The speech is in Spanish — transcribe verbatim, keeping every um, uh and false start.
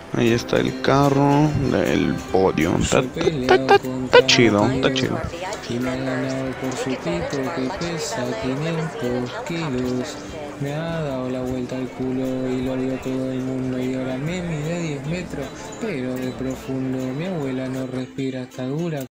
Ahí está el carro del podio. Está, Yo está, está- peleado está- está contra un chido, está tío chido. y me ha ganado por su pito que pesa quinientos kilos. Me ha dado la vuelta al culo y lo vio todo el mundo y ahora me mide diez metros, pero de profundo. Mi abuela no respira, está dura.